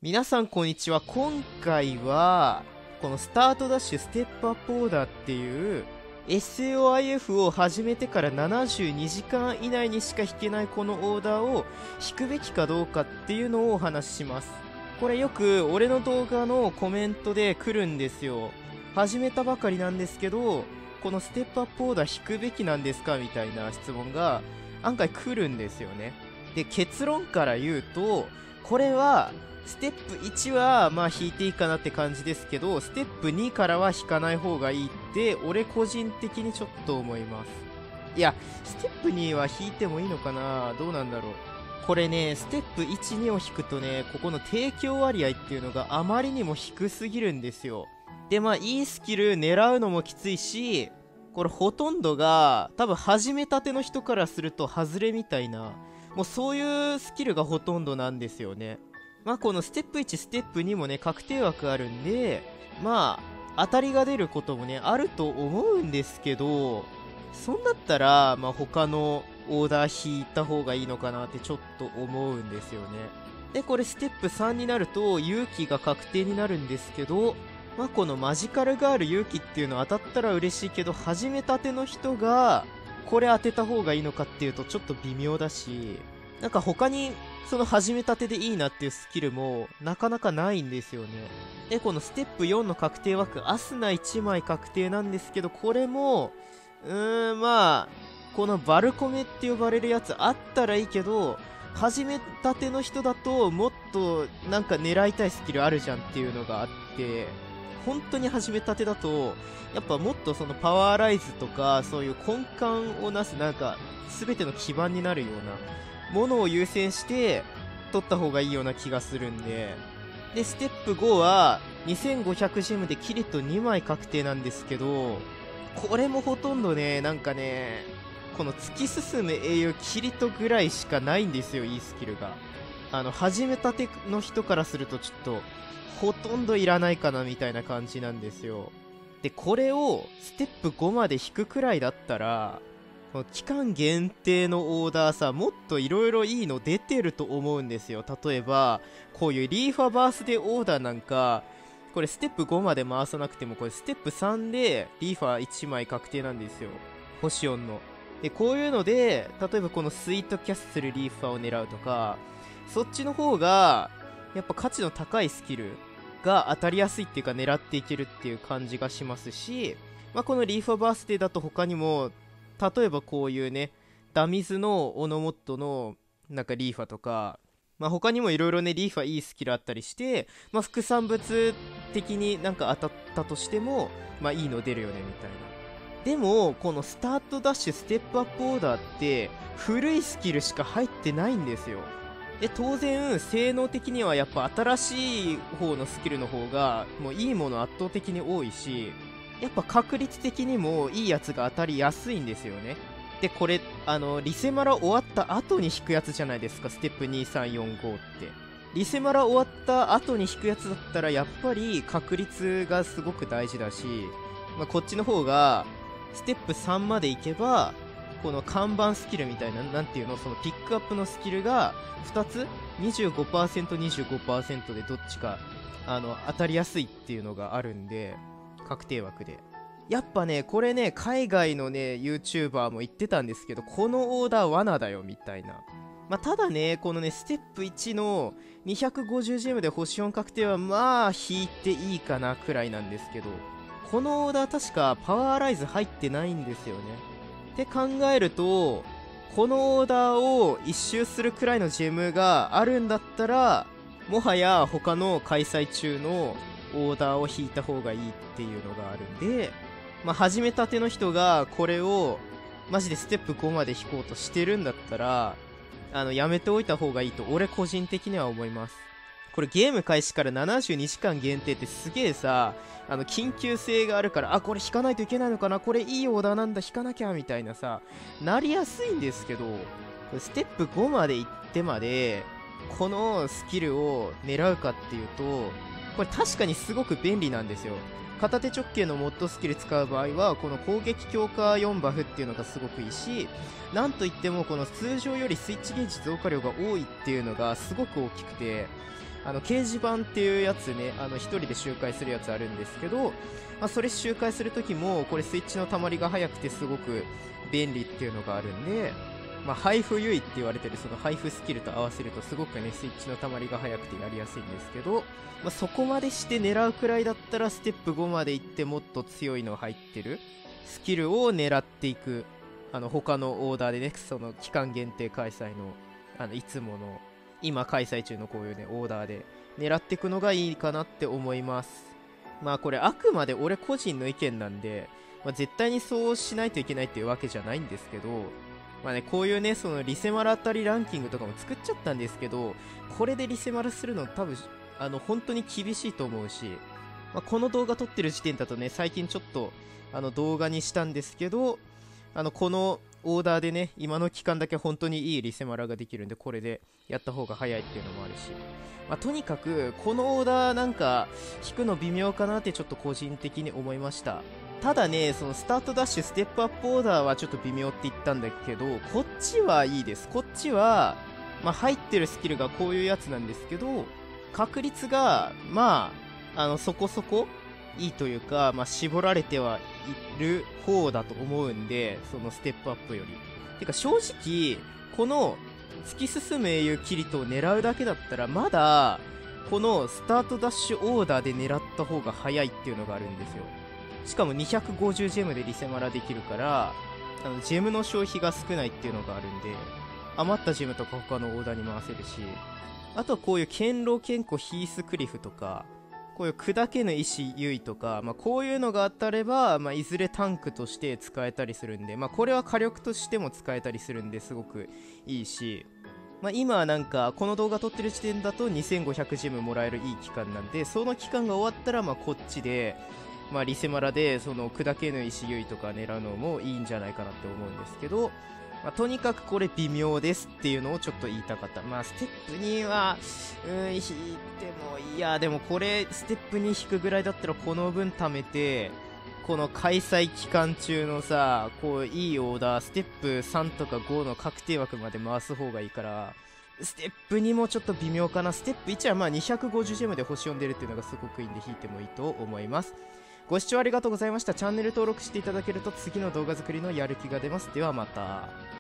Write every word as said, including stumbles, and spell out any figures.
皆さんこんにちは。今回はこのスタートダッシュステップアップオーダーっていう エスエーオーアイエフ を始めてからななじゅうにじかん以内にしか引けないこのオーダーを引くべきかどうかっていうのをお話しします。これよく俺の動画のコメントで来るんですよ。始めたばかりなんですけどこのステップアップオーダー引くべきなんですかみたいな質問が案外来るんですよね。で、結論から言うとこれはステップいちはまあ引いていいかなって感じですけど、ステップにからは引かない方がいいって俺個人的にちょっと思います。いや、ステップには引いてもいいのかな、どうなんだろう。これね、ステップいち、にを引くとね、ここの提供割合っていうのがあまりにも低すぎるんですよ。で、まあいいスキル狙うのもきついし、これほとんどが多分始めたての人からすると外れみたいな、もうそういうスキルがほとんどなんですよね。まあこのステップいち、ステップにもね、確定枠あるんで、まあ、当たりが出ることもね、あると思うんですけど、そんだったら、まあ他のオーダー引いた方がいいのかなってちょっと思うんですよね。で、これステップさんになると、勇気が確定になるんですけど、まあこのマジカルガール勇気っていうの当たったら嬉しいけど、始めたての人が、これ当てた方がいいのかっていうとちょっと微妙だし、なんか他にその始めたてでいいなっていうスキルもなかなかないんですよね。で、このステップよんの確定枠、アスナいちまい確定なんですけど、これも、うーん、まあ、このバルコメって呼ばれるやつあったらいいけど、始めたての人だともっとなんか狙いたいスキルあるじゃんっていうのがあって、本当に始めたてだと、やっぱもっとそのパワーライズとか、そういう根幹をなすなんか、全ての基盤になるような、ものを優先して取った方がいいような気がするんで、でステップごはにせんごひゃくジェムでキリトにまい確定なんですけど、これもほとんどね、なんかね、この突き進む英雄キリトぐらいしかないんですよ、いいスキルが。あの始めたての人からするとちょっとほとんどいらないかなみたいな感じなんですよ。でこれをステップごまで引くくらいだったら、期間限定のオーダーさ、もっといろいろいいの出てると思うんですよ。例えばこういうリーファバースデーオーダーなんか、これステップごまで回さなくてもこれステップさんでリーファいちまい確定なんですよ、星よんの。でこういうので例えばこのスイートキャッスルリーファを狙うとか、そっちの方がやっぱ価値の高いスキルが当たりやすいっていうか狙っていけるっていう感じがしますし、まあ、このリーファバースデーだと他にも例えばこういうね、ダミズのオノモットのなんかリーファとか、まあ他にもいろいろね、リーファいいスキルあったりして、まあ副産物的になんか当たったとしても、まあいいの出るよねみたいな。でも、このスタートダッシュステップアップオーダーって古いスキルしか入ってないんですよ。で、当然、性能的にはやっぱ新しい方のスキルの方が、もういいもの圧倒的に多いし、やっぱ確率的にもいいやつが当たりやすいんですよね。で、これ、あの、リセマラ終わった後に引くやつじゃないですか、ステップに、さん、よん、ごって。リセマラ終わった後に引くやつだったら、やっぱり確率がすごく大事だし、まあ、こっちの方が、ステップさんまで行けば、この看板スキルみたいな、なんていうの、そのピックアップのスキルがふたつ にじゅうごパーセント、にじゅうごパーセント でどっちか、あの、当たりやすいっていうのがあるんで、確定枠で。やっぱね、これね、海外のね、YouTuber も言ってたんですけど、このオーダー罠だよ、みたいな。まあ、ただね、このね、ステップいちの にひゃくごじゅうジェム で星よん確定は、まあ、引いていいかな、くらいなんですけど、このオーダー確かパワーライズ入ってないんですよね。って考えると、このオーダーを一周するくらいのジェムがあるんだったら、もはや他の開催中のオーダーを引いた方がいいっていうのがあるんで、まあ、始めたての人がこれをマジでステップごまで引こうとしてるんだったら、あのやめておいた方がいいと俺個人的には思います。これゲーム開始からななじゅうにじかん限定ってすげえさ、あの緊急性があるから、あ、これ引かないといけないのかな、これいいオーダーなんだ引かなきゃみたいなさ、なりやすいんですけど、ステップごまで行ってまでこのスキルを狙うかっていうと、これ確かにすごく便利なんですよ。片手直径のモッドスキル使う場合はこの攻撃強化よんバフっていうのがすごくいいし、なんといってもこの通常よりスイッチゲージ増加量が多いっていうのがすごく大きくて、 あの掲示板っていうやつね、あの一人で周回するやつあるんですけど、まあ、それ周回するときもこれスイッチの溜まりが速くてすごく便利っていうのがあるんで、まあ、配布優位って言われてるその配布スキルと合わせるとすごくねスイッチの溜まりが速くてやりやすいんですけど、まあ、そこまでして狙うくらいだったらステップごまで行ってもっと強いの入ってるスキルを狙っていく、あの他のオーダーでね、その期間限定開催のあのいつもの今開催中のこういうねオーダーで狙っていくのがいいかなって思います。まあこれあくまで俺個人の意見なんで、まあ、絶対にそうしないといけないっていうわけじゃないんですけど、まあね、こういうねそのリセマラあたりランキングとかも作っちゃったんですけど、これでリセマラするの多分あの本当に厳しいと思うし、まあ、この動画撮ってる時点だとね最近ちょっとあの動画にしたんですけど、あのこのオーダーでね今の期間だけ本当にいいリセマラができるんで、これでやった方が早いっていうのもあるし、まあ、とにかくこのオーダーなんか引くの微妙かなってちょっと個人的に思いました。ただねそのスタートダッシュステップアップオーダーはちょっと微妙って言ったんだけど、こっちはいいです。こっちは、まあ、入ってるスキルがこういうやつなんですけど、確率がまああのそこそこいいというか、まあ、絞られてはいる方だと思うんで、そのステップアップより。てか正直この突き進む英雄キリトを狙うだけだったらまだこのスタートダッシュオーダーで狙った方が早いっていうのがあるんですよ。しかもにひゃくごじゅうジェムでリセマラできるから、あのジェムの消費が少ないっていうのがあるんで、余ったジェムとか他のオーダーに回せるし、あとはこういう堅牢健庫ヒースクリフとか、こういう砕けぬ意志優位とか、まあ、こういうのが当たれば、まあ、いずれタンクとして使えたりするんで、まあ、これは火力としても使えたりするんですごくいいし、まあ、今はなんかこの動画撮ってる時点だとにせんごひゃくジェムもらえるいい期間なんで、その期間が終わったらまあこっちで、まあ、リセマラでその砕けぬ意志優位とか狙うのもいいんじゃないかなって思うんですけど、まあ、とにかくこれ微妙ですっていうのをちょっと言いたかった。まあステップにはうーん引いてもいやでもこれステップに引くぐらいだったらこの分貯めてこの開催期間中のさこういいオーダーステップさんとかごの確定枠まで回す方がいいから、ステップにもちょっと微妙かな。ステップいちはまあにひゃくごじゅうジェムで星よん出るっていうのがすごくいいんで引いてもいいと思います。ご視聴ありがとうございました。チャンネル登録していただけると次の動画作りのやる気が出ます。ではまた。